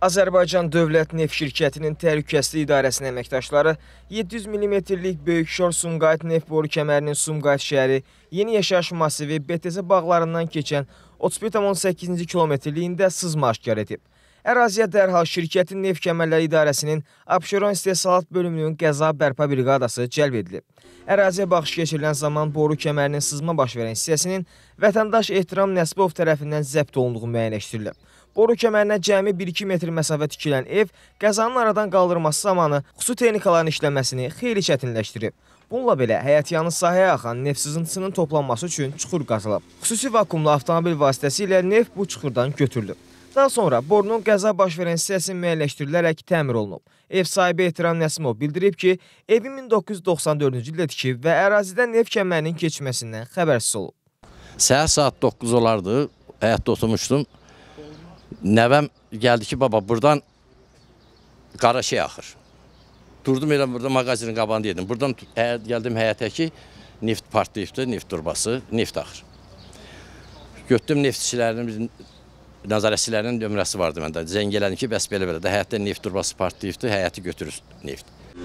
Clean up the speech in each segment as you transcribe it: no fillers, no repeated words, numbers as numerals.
Azərbaycan Dövlət Neft Şirkətinin Təhlükəsizlik İdarəsinin əməkdaşları 700 mm-lik Böyükşor-Sumqayıt neft boru kəmərinin Sumqayıt şəhəri, yeni yaşayış masivi BTZ bağlarından keçən 31,8-ci kilometrliyində sızma aşkar edib. Əraziyə dərhal şirkətin Neft Kəmərləri İdarəsinin Abşeron İstehsalat bölümünün qəza bərpa briqadası cəlb edilib. Əraziyə baxış keçirilən zaman boru kəmərinin sızma baş verən hissəsinin vətəndaş Ehtiram Nəsibov tərəfindən zəbt olunduğu müəyyənləşdirilib. Boru kəmərinə cəmi 1-2 metr məsafə tikilən ev qəzanın aradan qaldırılması zamanı xüsusi texnikaların işləməsini xeyli çətinləşdirib. Bununla belə həyətyanı sahəyə axan neft sızıntısının toplanması üçün çuxur qazılıb. Xüsusi vakuumlu avtomobil vasitəsilə neft bu çuxurdan götürülüb. Daha sonra borunun qəza baş verən hissəsi müəyyənləşdirilərək təmir olunub. Ev sahibi Ehtiram Nəsimov bildirib ki, evi 1994-cü ildə tikib və ərazidə neft kəmərinin keçməsindən xəbərsiz olub. Səhər saat 9 olardı, həyətdə oturmuşdum. Nəvəm gəldi ki, baba buradan qara şey axır. Durdum elə burada mağazinin qabağında yedim. Buradan gəldim həyətə ki, neft partlayıbdır, neft turbası, neft axır. Götdüm neftçilərinin, nəzarətçilərinin nömrəsi vardı məndə. Zəng elədim ki, bəs belə-belə də həyətdə neft turbası partlayıbdır, həyəti götürür neft.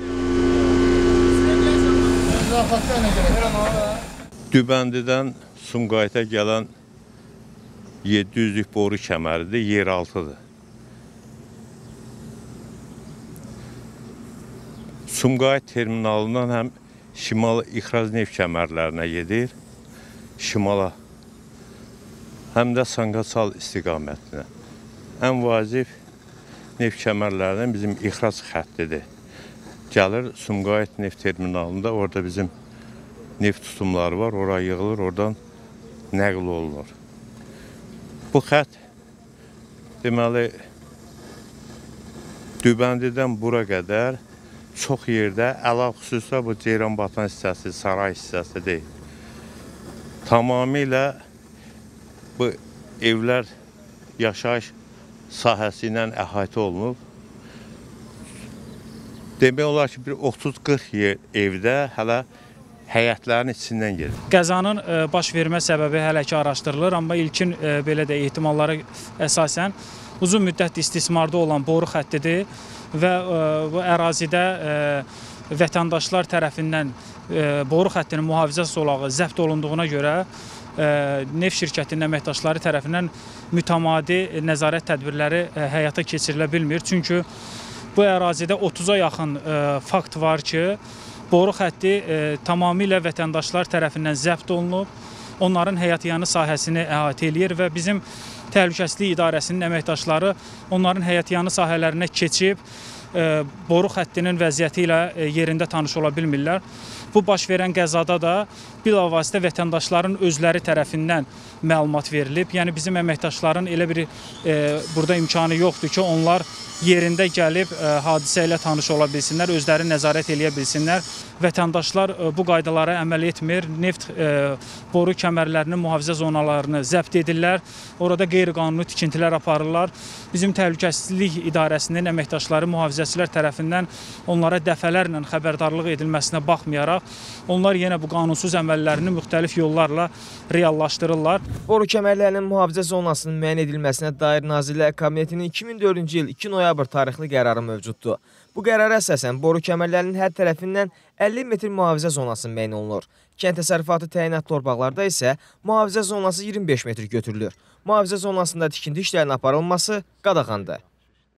Dübəndidən Sumqayıta gələn 700-lük boru kəməridir, yeraltıdır. Sumqayıt terminalından həm şimala ixrac neft kəmərlərinə gedir, şimala, həm də Sanqaçal istiqamətinə. Ən vacib neft kəmərlərindən bizim ixrac xəttidir. Gəlir Sumqayıt neft terminalında, orada bizim neft tutumları var, oraya yığılır, oradan nəql olunur. Bu xət deməli Dübəndidən bura qədər çox yerdə, xüsusilə bu Ceyranbatan hissəsi, Saray hissəsi deyil. Tamamilə bu evlər yaşayış sahəsi ilə əhatə olunub. Demək olar ki, bir 30-40 evdə hələ həyətlərin içindən gedir. Qəzanın baş vermə səbəbi hələ ki araşdırılır, amma ilkin belə də ehtimallara əsasən uzun müddət istismarda olan boru xəttidir və bu ərazidə vətəndaşlar tərəfindən boru xəttinin mühafizə zolağı zəbt olunduğuna görə neft şirkətinin əməkdaşları tərəfindən mütəmadi nəzarət tədbirləri həyata keçirilə bilmir. Çünki bu ərazidə 30-a yaxın fakt var ki, boru xətti tamamilə vətəndaşlar tərəfindən zəbt olunub, onların həyətyanı sahəsini əhatə eləyir və bizim Təhlükəsizlik İdarəsinin əməkdaşları onların həyətyanı sahələrinə keçib, boru xəttinin vəziyyəti ilə yerində tanış ola bilmirlər. Bu baş verən qəzada da bilavasitə vətəndaşların özləri tərəfindən məlumat verilib. Yəni bizim əməkdaşların elə bir burada imkanı yoxdur ki, onlar yerində gəlib hadisə ilə tanış ola bilsinlər, özləri nəzarət eləyə bilsinlər. Vətəndaşlar bu qaydalara əməl etmir, neft boru kəmərlərinin mühafizə zonalarını zəbt edirlər, orada qeyri-qanuni tikintilər aparırlar. Bizim Təhlükəsizlik İdarəsinin əməkdaşları mühafizəçilər tərəfindən onlara dəfələrlə xəbərdarlıq edilməsinə baxmayaraq, onlar yenə bu qanunsuz əməllərini müxtəlif yollarla reallaşdırırlar. Boru kəmərlərinin mühafizə zonasının müəyyən edilməsinə dair Nazirlər Kabinetinin 2004-cü il 2 noyabr tarixli qərarı mövcuddur. Bu qərara əsasən boru kəmərlərinin hər tərəfindən 50 metr mühafizə zonası müəyyən olunur. Kənd təsərrüfatı təyinat torpaqlarda isə mühafizə zonası 25 metr götürülür. Mühafizə zonasında tikinti işlərinin aparılması qadağandır.